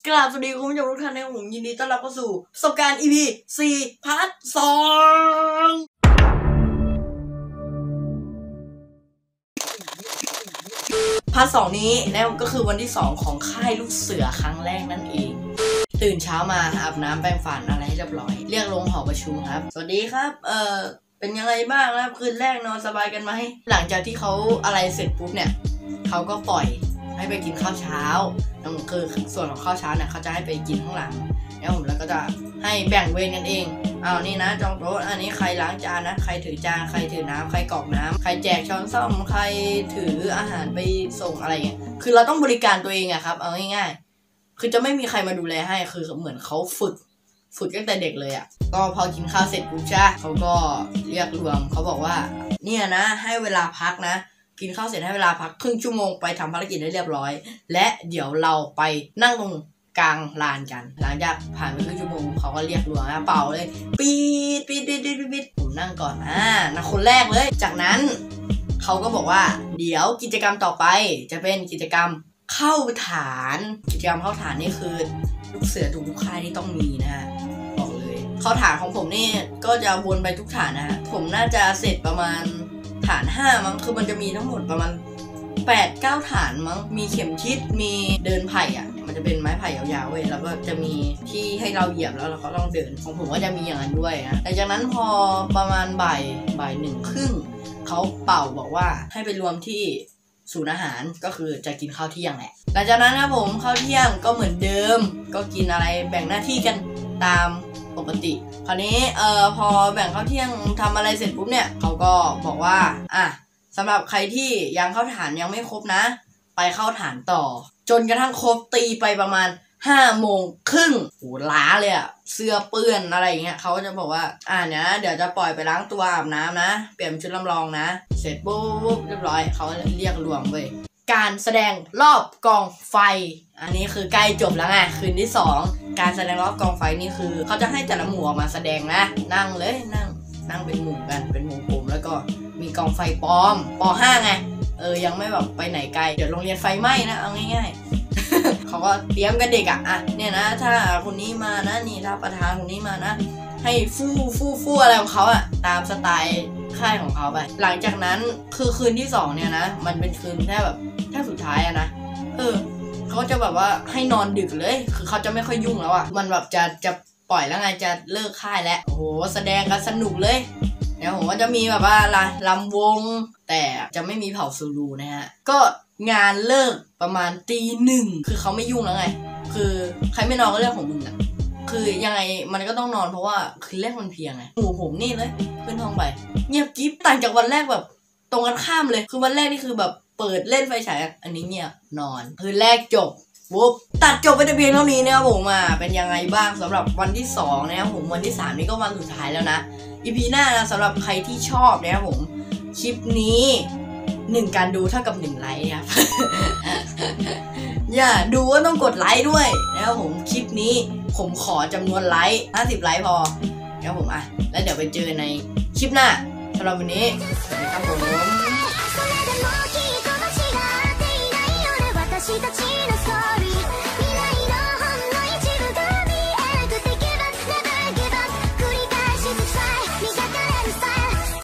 กราบสวัสดีคุณผู้ชมทุกท่านนะครับผมยินดีต้อนรับเข้าสู่ประสบการณ์ EP 4 พาร์ท 2พาร์ท 2นี้นะก็คือวันที่ 2ของค่ายลูกเสือครั้งแรกนั่นเองตื่นเช้ามาอาบน้ำแปรงฟันอะไรให้เรียบร้อยเรียกลงหอประชุมครับสวัสดีครับเป็นยังไงบ้างครับคืนแรกนอนสบายกันไหมหลังจากที่เขาอะไรเสร็จปุ๊บเนี่ยเขาก็ปล่อยให้ไปกินข้าวเช้าคือส่วนของข้าวเช้าเนี่ยเขาจะให้ไปกินข้างหลังแล้วก็จะให้แบ่งเวรกันเองเอานี่นะจองโต๊ะอันนี้ใครล้างจานนะใครถือจานใครถือน้ำใครกรอกน้ำใครแจกช้อนส้อมใครถืออาหารไปส่งอะไรเงี้ยคือเราต้องบริการตัวเองอะครับเอาง่ายๆคือจะไม่มีใครมาดูแลให้คือเหมือนเขาฝึกตั้งแต่เด็กเลยอะก็พอกินข้าวเสร็จปุ๊บใช่เขาก็เรียกรวมเขาบอกว่าเนี่ยนะให้เวลาพักนะกินข้าวเสร็จให้เวลาพักครึ่งชั่วโมงไปทำภารกิจให้เรียบร้อยและเดี๋ยวเราไปนั่งตรงกลางลานกันหลังจากผ่านไปครึ่งชั่วโมงเขาก็เรียกรวมนะเป่าเลยปีดผมนั่งก่อนนะคนแรกเลยจากนั้นเขาก็บอกว่าเดี๋ยวกิจกรรมต่อไปจะเป็นกิจกรรมเข้าฐานกิจกรรมเข้าฐานนี่คือลูกเสือทุกค่ายที่ต้องมีนะฮะบอกเลยเข้าฐานของผมนี่ก็จะวนไปทุกฐานนะฮะผมน่าจะเสร็จประมาณฐาน5มั้งคือมันจะมีทั้งหมดประมาณ 8-9 ฐานมั้งมีเข็มทิศมีเดินไผ่อ่ะมันจะเป็นไม้ไผ่ยาวๆเว้ยแล้วก็จะมีที่ให้เราเหยียบแล้วเราก็ต้องเดินของผมก็จะมีอย่างนั้นด้วยนะแต่จากนั้นพอประมาณบ่าย1:30เขาเป่าบอกว่าให้ไปรวมที่ศูนย์อาหารก็คือจะกินข้าวเที่ยงแหละหลังจากนั้นครับผมข้าวเที่ยงก็เหมือนเดิมก็กินอะไรแบ่งหน้าที่กันตามปกติคราวนี้พอแบ่งข้าวเที่ยงทำอะไรเสร็จปุ๊บเนี่ยเขาก็บอกว่าสำหรับใครที่ยังเข้าฐานยังไม่ครบนะไปเข้าฐานต่อจนกระทั่งครบตีไปประมาณ5:30โหล้าเลยอะเสื้อเปื้อนอะไรอย่างเงี้ยเขาก็จะบอกว่าเนี่ยเดี๋ยวจะปล่อยไปล้างตัวอาบน้ำนะเปลี่ยนชุดลำลองนะเสร็จปุ๊บเรียบร้อยเขาเรียกรวมเว้ยการแสดงรอบกองไฟอันนี้คือใกล้จบแล้วไงคืนที่2การแสดงรอบกองไฟนี่คือเขาจะให้แต่ละหมู่ออกมาแสดงนะนั่งเลยนั่งเป็นหมู่กันเป็นวงกลมแล้วก็มีกองไฟปลอมป.5 ไงยังไม่แบบไปไหนไกลเดี๋ยวโรงเรียนไฟไหม้นะเอาง่ายๆ เขาก็เตรียมกันเด็กเนี่ยนะถ้าคนนี้มานะนี่ถ้าประธานคนนี้มานะให้ฟู่อะไรของเขาตามสไตล์ค่ายของเขาไปหลังจากนั้นคือคืนที่2เนี่ยนะมันเป็นคืนแค่สุดท้ายนะเขาจะแบบว่าให้นอนดึกเลยคือเขาจะไม่ค่อยยุ่งแล้วมันแบบจะปล่อยแล้วไงจะเลิกค่ายแล้วโอ้โหแสดงกันสนุกเลยเดี๋ยวผมว่าจะมีแบบว่าลำวงแต่จะไม่มีเผาซูรูนะฮะก็งานเลิกประมาณตี 1คือเขาไม่ยุ่งแล้วไงคือใครไม่นอนก็เรื่องของมึงคือยังไงมันก็ต้องนอนเพราะว่าคืนแรกมันเพียงไงหมู่ผมนี่เลยขึ้นห้องไปเงียบกิ๊บต่างจากวันแรกแบบตรงกันข้ามเลยคือวันแรกนี่คือแบบเปิดเล่นไฟฉายอันนี้เงียบนอนคืนแรกจบปุ๊บตัดจบไปแต่เพียงเท่านี้นะครับผมเป็นยังไงบ้างสำหรับวันที่2นะครับผมวันที่3นี่ก็วันสุดท้ายแล้วนะEP หน้านะสำหรับใครที่ชอบนะครับผมคลิปนี้1การดูเท่ากับ1ไลค์ครับ อย่าดูว่าต้องกดไลค์ด้วยนะครับผมคลิปนี้ผมขอจำนวนไลค์50ไลค์พอนะครับผมแล้วเดี๋ยวไปเจอในคลิปหน้าสำหรับวันนี้สวัสดีครับผม